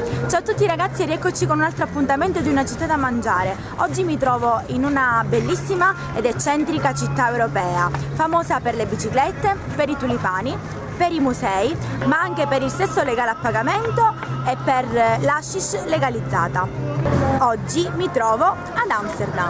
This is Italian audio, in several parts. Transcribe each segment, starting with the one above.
Ciao a tutti ragazzi e rieccoci con un altro appuntamento di una città da mangiare. Oggi mi trovo in una bellissima ed eccentrica città europea, famosa per le biciclette, per i tulipani, per i musei, ma anche per il sesso legale a pagamento e per l'hashish legalizzata. Oggi mi trovo ad Amsterdam.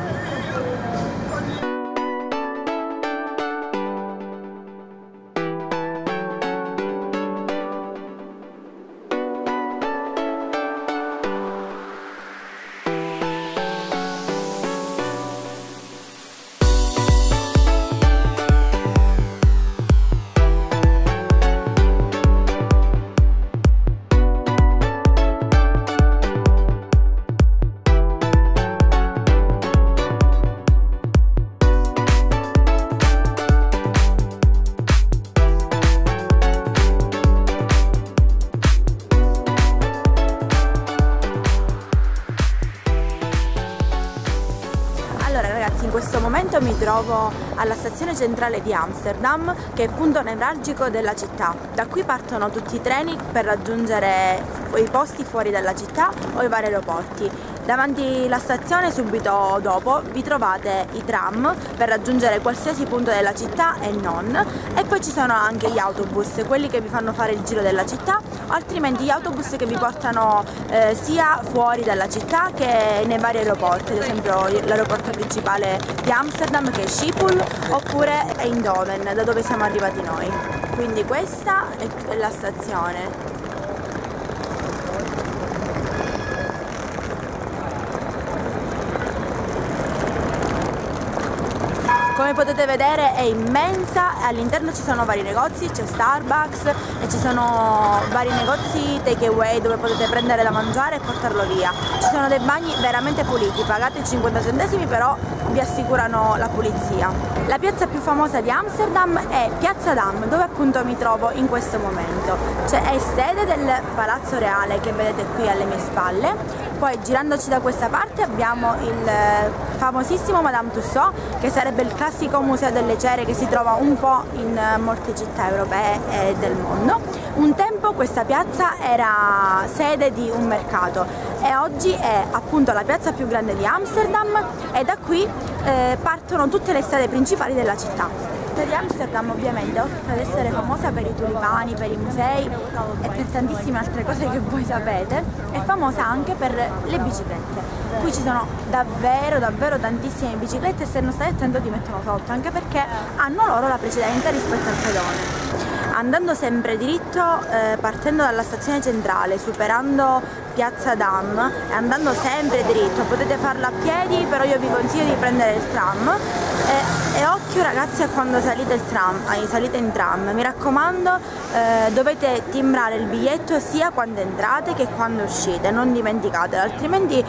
In questo momento mi trovo alla stazione centrale di Amsterdam, che è il punto nevralgico della città. Da qui partono tutti i treni per raggiungere i posti fuori dalla città o i vari aeroporti. Davanti alla stazione, subito dopo, vi trovate i tram per raggiungere qualsiasi punto della città e non, e poi ci sono anche gli autobus, quelli che vi fanno fare il giro della città, altrimenti gli autobus che vi portano sia fuori dalla città che nei vari aeroporti, ad esempio l'aeroporto principale di Amsterdam, che è Schiphol, oppure Eindhoven, da dove siamo arrivati noi. Quindi questa è la stazione. Come potete vedere è immensa, all'interno ci sono vari negozi, c'è Starbucks e ci sono vari negozi take away dove potete prendere da mangiare e portarlo via. Ci sono dei bagni veramente puliti, pagate 50 centesimi però vi assicurano la pulizia. La piazza più famosa di Amsterdam è Piazza Dam, dove appunto mi trovo in questo momento. Cioè è sede del Palazzo Reale che vedete qui alle mie spalle. Poi girandoci da questa parte abbiamo il famosissimo Madame Tussauds, che sarebbe il classico museo delle cere che si trova un po' in molte città europee e del mondo. Un tempo questa piazza era sede di un mercato e oggi è appunto la piazza più grande di Amsterdam, e da qui partono tutte le strade principali della città. La città di Amsterdam ovviamente, oltre ad essere famosa per i tulipani, per i musei e per tantissime altre cose che voi sapete, è famosa anche per le biciclette. Qui ci sono davvero tantissime biciclette, e se non state attento ti mettono sotto, anche perché hanno loro la precedenza rispetto al pedone. Andando sempre diritto, partendo dalla stazione centrale, superando Piazza Dam e andando sempre diritto, potete farlo a piedi, però io vi consiglio di prendere il tram e occhio ragazzi a quando salite in tram, mi raccomando, dovete timbrare il biglietto sia quando entrate che quando uscite, non dimenticatelo, altrimenti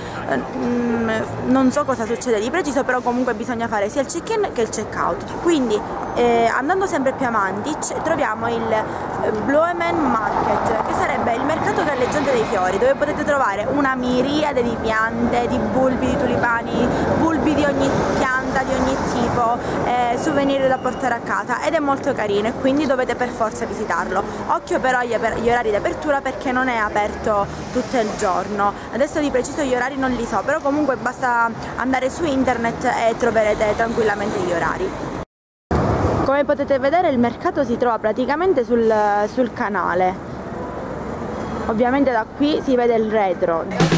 non so cosa succede di preciso, però comunque bisogna fare sia il check-in che il check-out. Quindi andando sempre più avanti troviamo il Bloemen Market, che sarebbe il mercato galleggiante dei fiori, dove potete trovare una miriade di piante, di bulbi, di tulipani, bulbi di ogni pianta, di ogni tipo, souvenir da portare a casa, ed è molto carino e quindi dovete per forza visitarlo. Occhio però agli orari di apertura, perché non è aperto tutto il giorno. Adesso di preciso gli orari non li so, però comunque basta andare su internet e troverete tranquillamente gli orari. Come potete vedere il mercato si trova praticamente sul canale, ovviamente da qui si vede il retro.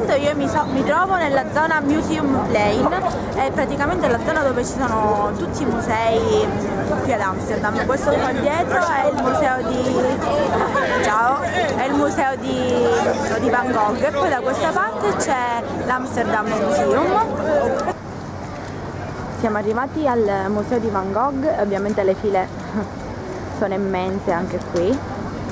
momento io mi trovo nella zona Museum Lane, è praticamente la zona dove ci sono tutti i musei qui ad Amsterdam. Questo qua dietro è il museo di Van Gogh, e poi da questa parte c'è l'Amsterdam Museum. Siamo arrivati al museo di Van Gogh e ovviamente le file sono immense anche qui.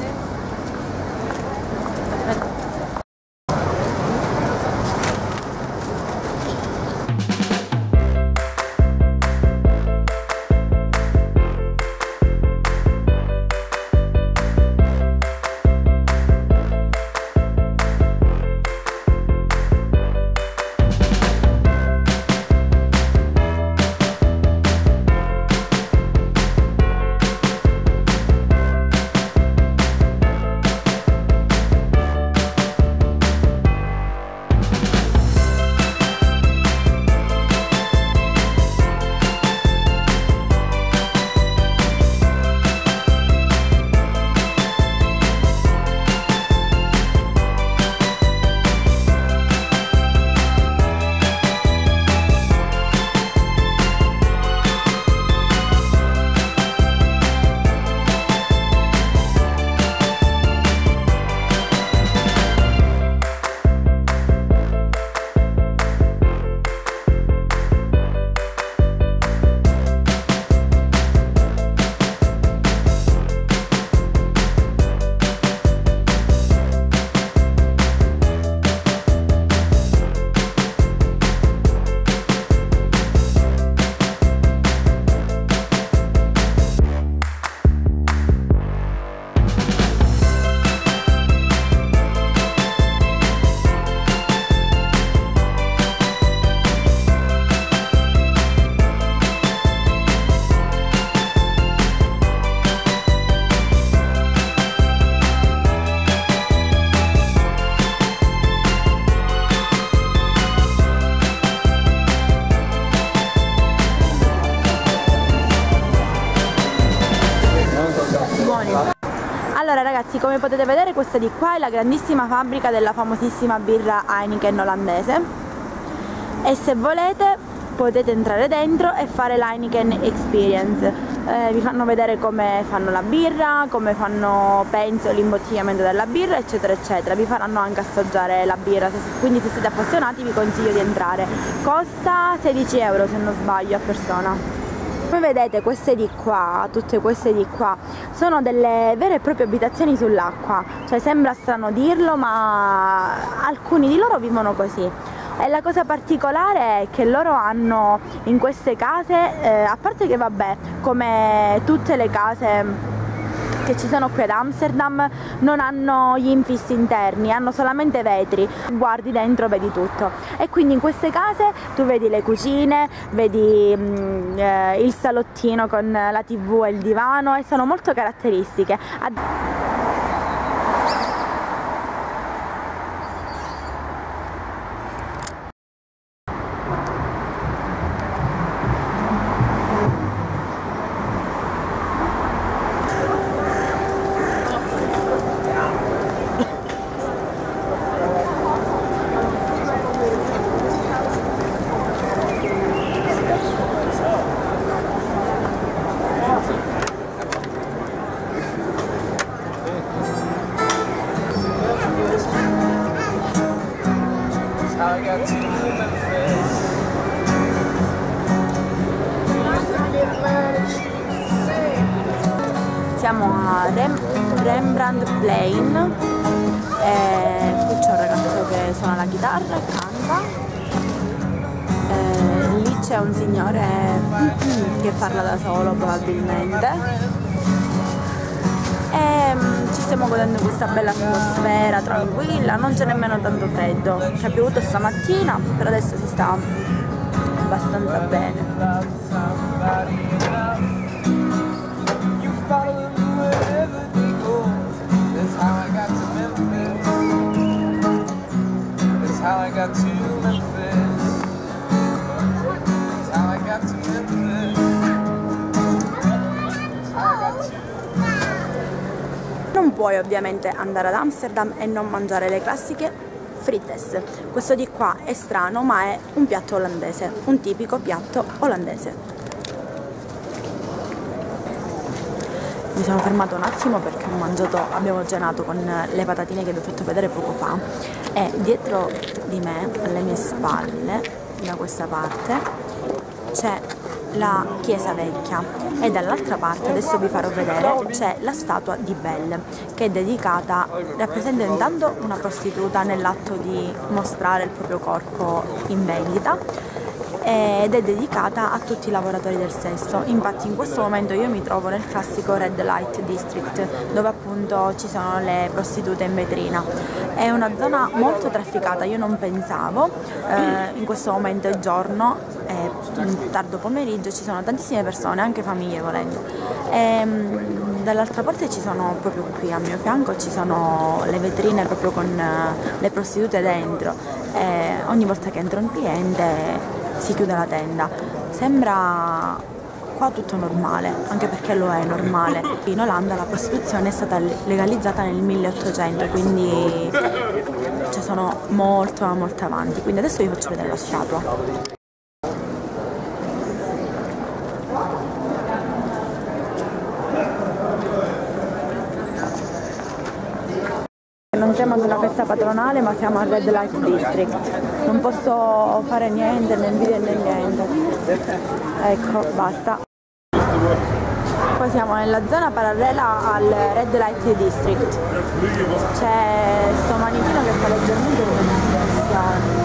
Allora ragazzi, come potete vedere, questa di qua è la grandissima fabbrica della famosissima birra Heineken olandese, e se volete potete entrare dentro e fare l'Heineken Experience. Vi fanno vedere come fanno la birra, come fanno, penso, l'imbottigliamento della birra, eccetera eccetera. Vi faranno anche assaggiare la birra, quindi se siete appassionati vi consiglio di entrare. Costa 16 euro se non sbaglio a persona. Come vedete, queste di qua, tutte queste di qua, sono delle vere e proprie abitazioni sull'acqua. Cioè sembra strano dirlo, ma alcuni di loro vivono così. E la cosa particolare è che loro hanno in queste case, a parte che vabbè, come tutte le case che ci sono qui ad Amsterdam, non hanno gli infissi interni, hanno solamente vetri, guardi dentro, vedi tutto. E quindi in queste case tu vedi le cucine, vedi il salottino con la TV e il divano, e sono molto caratteristiche. Siamo a Rembrandtplein e qui c'è un ragazzo che suona la chitarra e canta. Lì c'è un signore che parla da solo probabilmente, e ci stiamo godendo questa bella atmosfera tranquilla, non c'è nemmeno tanto freddo, che ha piovuto stamattina, per adesso si sta abbastanza bene. Non puoi ovviamente andare ad Amsterdam e non mangiare le classiche frites. Questo di qua è strano, ma è un piatto olandese, un tipico piatto olandese. Mi sono fermata un attimo perché abbiamo cenato con le patatine che vi ho fatto vedere poco fa, e dietro di me, alle mie spalle, da questa parte, c'è la chiesa vecchia e dall'altra parte, adesso vi farò vedere, c'è la statua di Belle, che è dedicata, rappresenta intanto una prostituta nell'atto di mostrare il proprio corpo in vendita, ed è dedicata a tutti i lavoratori del sesso. Infatti in questo momento io mi trovo nel classico Red Light District, dove appunto ci sono le prostitute in vetrina. È una zona molto trafficata, io non pensavo, in questo momento è giorno, è tardo pomeriggio, ci sono tantissime persone, anche famiglie volendo. Dall'altra parte ci sono, proprio qui a mio fianco, ci sono le vetrine proprio con le prostitute dentro, e ogni volta che entra un cliente si chiude la tenda. Sembra qua tutto normale, anche perché lo è normale. In Olanda la prostituzione è stata legalizzata nel 1800, quindi sono molto avanti. Quindi adesso vi faccio vedere la statua. Non siamo ad una festa patronale, ma siamo al Red Light District. Non posso fare niente, né video né niente. Ecco, basta. Qua siamo nella zona parallela al Red Light District. C'è sto manichino che fa leggermente un'impressione.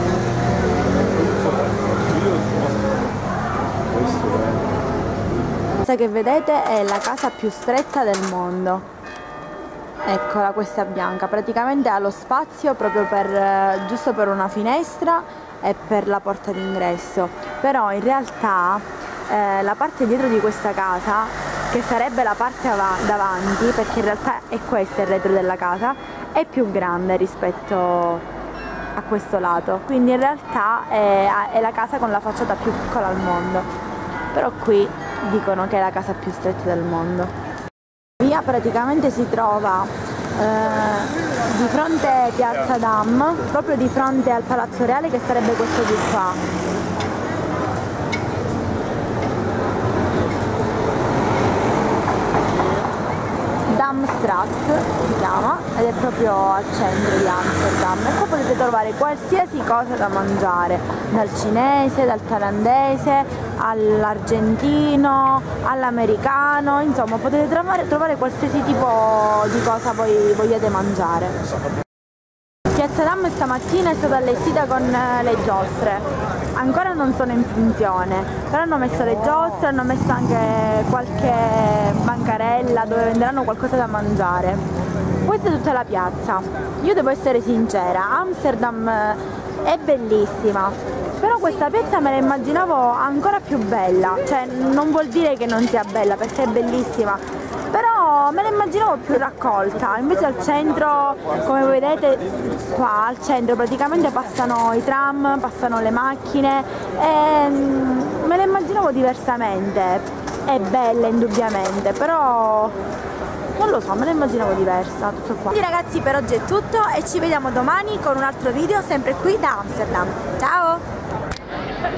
Questa che vedete è la casa più stretta del mondo. Eccola, questa bianca, praticamente ha lo spazio proprio giusto per una finestra e per la porta d'ingresso, però in realtà la parte dietro di questa casa, che sarebbe la parte davanti, perché in realtà è questo il retro della casa, è più grande rispetto a questo lato, quindi in realtà è la casa con la facciata più piccola al mondo, però qui dicono che è la casa più stretta del mondo. Via praticamente si trova di fronte a Piazza Dam, proprio di fronte al Palazzo Reale, che sarebbe questo di qua. Damstraat si chiama, ed è proprio al centro di Amsterdam, e qua potete trovare qualsiasi cosa da mangiare, dal cinese, dal thailandese, all'argentino, all'americano, insomma potete trovare qualsiasi tipo di cosa voi vogliate mangiare. Piazza Dam stamattina è stata allestita con le giostre, ancora non sono in funzione, però hanno messo le giostre, hanno messo anche qualche bancarella dove venderanno qualcosa da mangiare. Questa è tutta la piazza. Io devo essere sincera, Amsterdam è bellissima, però questa piazza me la immaginavo ancora più bella, cioè non vuol dire che non sia bella, perché è bellissima, però me la immaginavo più raccolta. Invece al centro, come vedete qua al centro praticamente passano i tram, passano le macchine, e me la immaginavo diversamente. È bella indubbiamente, però non lo so, me la immaginavo diversa, tutto qua. Quindi ragazzi, per oggi è tutto e ci vediamo domani con un altro video sempre qui da Amsterdam. Ciao!